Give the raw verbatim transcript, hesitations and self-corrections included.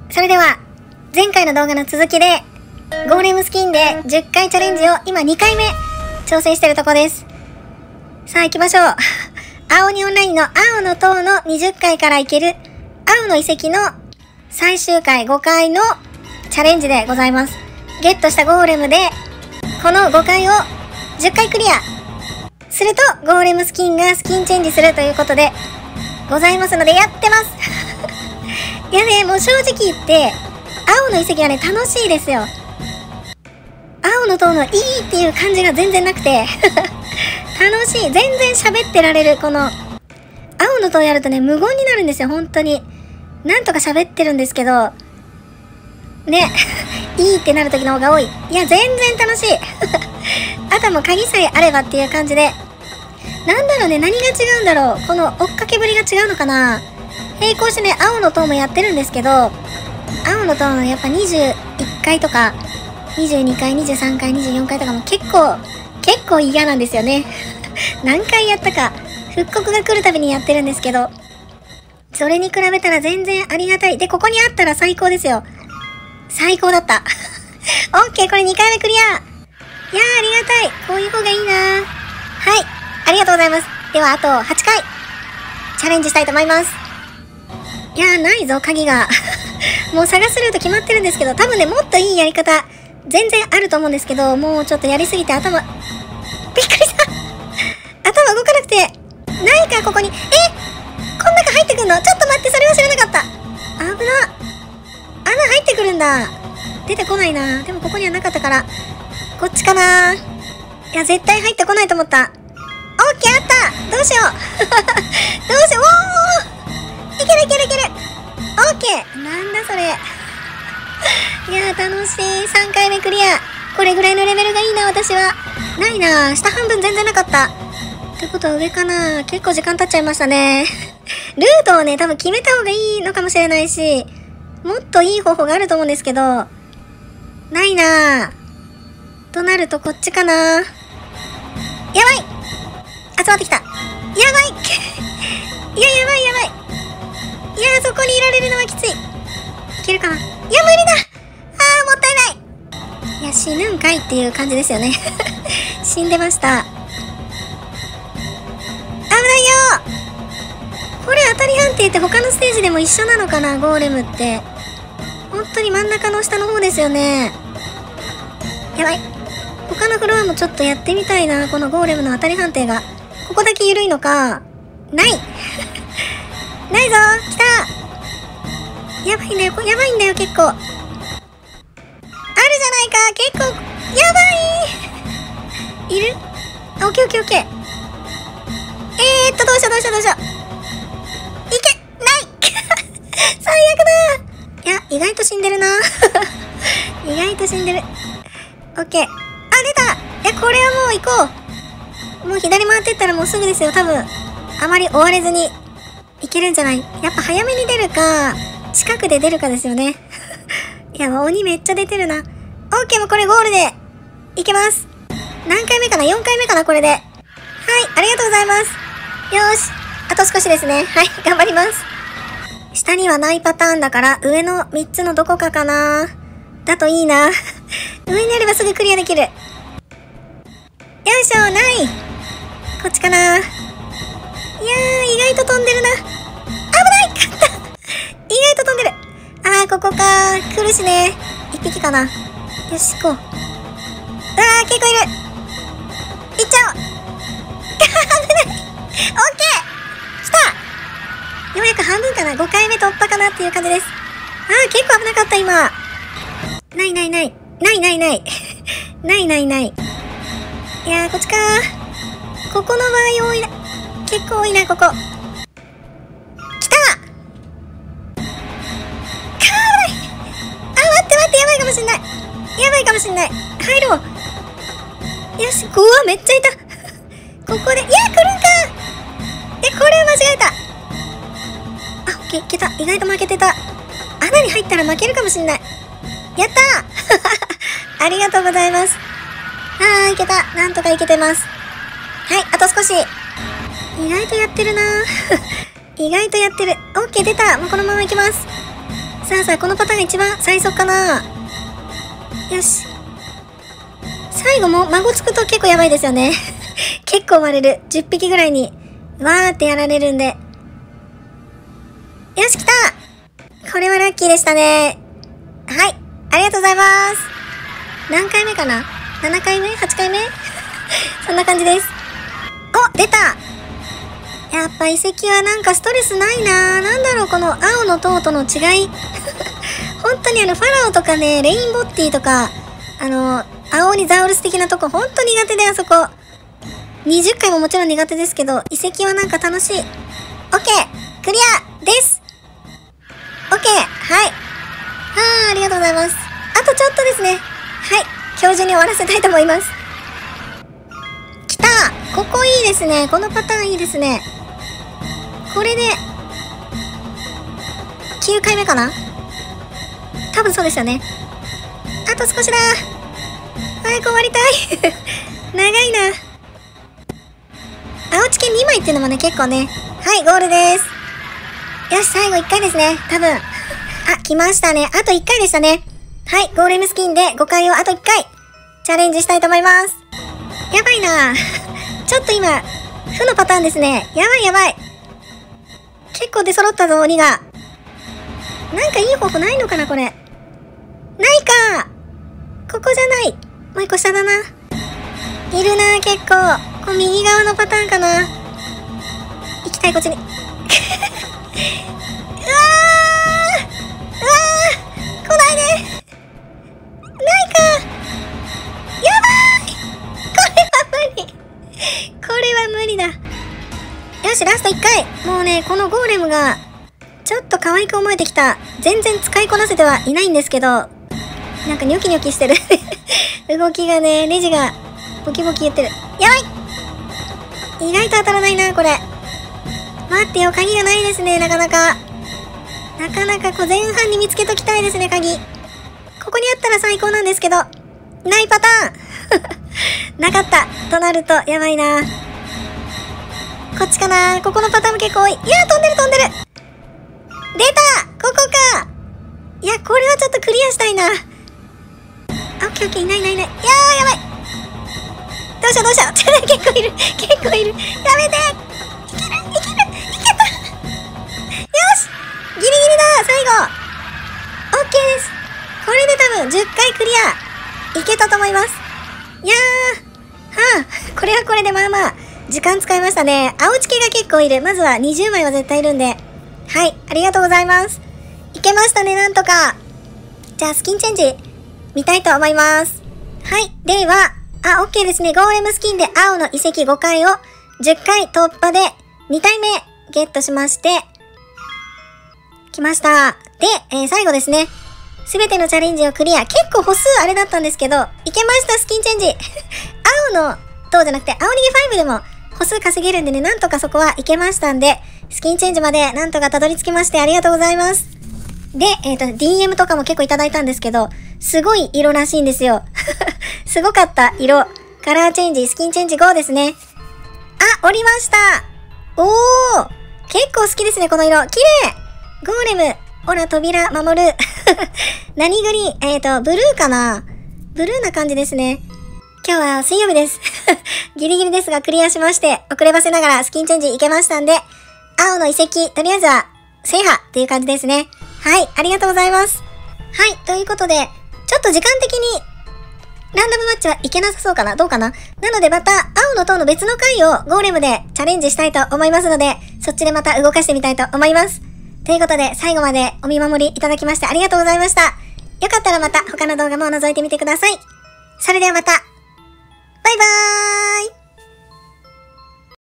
それでは、前回の動画の続きで、ゴーレムスキンでじゅっかいチャレンジを今にかいめ挑戦してるとこです。さあ行きましょう。青鬼オンラインの青の塔のにじゅっかいから行ける青の遺跡の最終回ごかいのチャレンジでございます。ゲットしたゴーレムでこのごかいをじゅっかいクリアするとゴーレムスキンがスキンチェンジするということでございますのでやってます。いやね、もう正直言って青の遺跡はね楽しいですよ。青の塔のいいっていう感じが全然なくて楽しい。全然喋ってられる。この青の塔やるとね無言になるんですよ。本当になんとか喋ってるんですけどねいいってなる時の方が多い。いや全然楽しいあとはもう鍵さえあればっていう感じで、なんだろうね、何が違うんだろう。この追っかけぶりが違うのかな。並行してね青の塔もやってるんですけど、青の塔のやっぱにじゅういっかいとかにじゅうにかいにじゅうさんかいにじゅうよんかいとかも結構結構嫌なんですよね何回やったか復刻が来るたびにやってるんですけど、それに比べたら全然ありがたい。でここにあったら最高ですよ。最高だったオッケー、これにかいめクリア。いやーありがたい。こういう方がいいな。はい、ありがとうございます。ではあとはちかいチャレンジしたいと思います。いやーないぞ鍵がもう探すルート決まってるんですけど、多分ねもっといいやり方全然あると思うんですけど、もうちょっとやりすぎて頭びっくりした頭動かなくて。ないかここに。えこん中入ってくんの。ちょっと待って、それは知らなかった。危な。穴入ってくるんだ。出てこないな。でもここにはなかったからこっちかな。いや絶対入ってこないと思った。オッケー、あった。どうしようどうしよう。おーいけるいけるいける。オッケー。なんだそれいやー楽しい。さんかいめクリア。これぐらいのレベルがいいな。私はないな。下半分全然なかった。ってことは上かな。結構時間経っちゃいましたねルートをね多分決めた方がいいのかもしれないし、もっといい方法があると思うんですけどないな。となるとこっちかな。やばい、集まってきた。やばいいややばいやばい。いやそこにいられるのはきつい。いけるかな。いや無理だ。あーもったいない。いや死ぬんかいっていう感じですよね死んでました。危ないよ。これ当たり判定って他のステージでも一緒なのかな。ゴーレムって本当に真ん中の下の方ですよね。やばい。他のフロアもちょっとやってみたいな。このゴーレムの当たり判定がここだけ緩いのか。ないないぞ。来た。やばいんだよ、やばいんだよ結構。あるじゃないか。結構やばいいる。あ、オッケーオッケーオッケー。えーっとどうしようどうしようどうしよう。いけない最悪だ。いや意外と死んでるな意外と死んでる。オッケー。あ出た。いやこれはもう行こう。もう左回ってったらもうすぐですよ多分。あまり追われずにいけるんじゃない。やっぱ早めに出るか近くで出るかですよねいや鬼めっちゃ出てるな。オッケー、もうこれゴールでいけます。何回目かな。よんかいめかなこれで。はい、ありがとうございます。よーし、あと少しですね。はい、頑張ります。下にはないパターンだから上のみっつのどこかかな。だといいな上にあればすぐクリアできる。よいしょ。ない。こっちかな。いやー意外と飛んでるな。危ない勝った意外と飛んでる。あーここか。来るしね。いっぴきかな。よし行こう。うわー結構いる。行っちゃおう危ない。オッケー来た。ようやく半分かな。ごかいめ突破かなっていう感じです。あー結構危なかった今。ないないないないないないないないない。いやーこっちかー。ここの場合多いな。結構多いなここ。来た。かーい。あ待って待って、やばいかもしんない。やばいかもしんない。入ろう。よし。うわめっちゃいたここで。いや来るんか。えこれは間違えた。あオッケーいけた。意外と負けてた。穴に入ったら負けるかもしんない。やったーありがとうございます。あーいけた。なんとかいけてます。はいあと少し。意外とやってるな意外とやってる。オッケー出た。もうこのままいきます。 さあさあ、このパターンが一番最速かな。よし。最後も孫つくと結構やばいですよね。結構割れる。じゅっぴきぐらいに、わーってやられるんで。よし、来た！これはラッキーでしたね。はい。ありがとうございます。何回目かな ?なな 回目 ?はち 回目そんな感じです。お、出た！やっぱ遺跡はなんかストレスないなぁ。なんだろう、この青の塔との違い。本当にあの、ファラオとかね、レインボッティとか、あの、青鬼ザウルス的なとこ、ほんと苦手で、あそこ。にじゅっかいももちろん苦手ですけど、遺跡はなんか楽しい。オッケークリアです。オッケーはい。あー、ありがとうございます。あとちょっとですね。はい。今日中に終わらせたいと思います。来た！ここいいですね。このパターンいいですね。これで、きゅうかいめかな？多分そうですよね。あと少しだ。早く終わりたい。長いな。青チケにまいっていうのもね、結構ね。はい、ゴールです。よし、最後いっかいですね。多分。あ、来ましたね。あといっかいでしたね。はい、ゴーレムスキンでごかいをあといっかい、チャレンジしたいと思います。やばいな。ちょっと今、負のパターンですね。やばいやばい。結構出揃ったぞ、鬼が。なんかいい方法ないのかな、これ。ないか。ここじゃない。もう一個下だな。いるな、結構。こう右側のパターンかな。行きたい、こっちに。うわーうわー来ないで。ないか。やばい。これは無理。これは無理だ。よし、ラストいっかい。もうね、このゴーレムが、ちょっと可愛く思えてきた。全然使いこなせてはいないんですけど、なんかニョキニョキしてる。動きがね、ネジが、ボキボキ言ってる。やばい！意外と当たらないな、これ。待ってよ、鍵がないですね、なかなか。なかなかこう前半に見つけときたいですね、鍵。ここにあったら最高なんですけど、ないパターンなかった。となると、やばいな。こっちかな。ここのパターンも結構多い。いやー、飛んでる飛んでる。出た！ここか。いや、これはちょっとクリアしたいな。あ、オッケーオッケー、いないいないいない。いやー、やばい。どうしようどうしよう。結構いる。結構いる。やめて。いけるいけるいけた。よし！ギリギリだ、最後。オッケーです。これで多分じゅっかいクリアいけたと思います。いやー、はあ、これはこれでまあまあ時間使いましたね。青チケが結構いる。まずはにじゅうまいは絶対いるんで、はい、ありがとうございます。いけましたね、なんとか。じゃあスキンチェンジ見たいと思います。はい、では、あ、オッケーですね。ゴーレムスキンで青の遺跡ごかいをじゅっかい突破でにたいめゲットしまして、来ました。で、えー、最後ですね。すべてのチャレンジをクリア。結構歩数あれだったんですけど、いけました、スキンチェンジ。青の塔じゃなくて、青逃げファイブでも歩数稼げるんでね、なんとかそこはいけましたんで、スキンチェンジまでなんとかたどり着きましてありがとうございます。で、えっと、ディーエム とかも結構いただいたんですけど、すごい色らしいんですよ。すごかった色。カラーチェンジ、スキンチェンジゴーですね。あ、降りました。おー、結構好きですね、この色。綺麗。ゴーレム。ほら、扉、守る。何グリーン？えっと、ブルーかな？ブルーな感じですね。今日は水曜日です。ギリギリですがクリアしまして、遅ればせながらスキンチェンジいけましたんで、青の遺跡、とりあえずは制覇っていう感じですね。はい、ありがとうございます。はい、ということで、ちょっと時間的に、ランダムマッチはいけなさそうかな？どうかな？なのでまた、青の塔の別の回をゴーレムでチャレンジしたいと思いますので、そっちでまた動かしてみたいと思います。ということで、最後までお見守りいただきましてありがとうございました。よかったらまた他の動画も覗いてみてください。それではまた。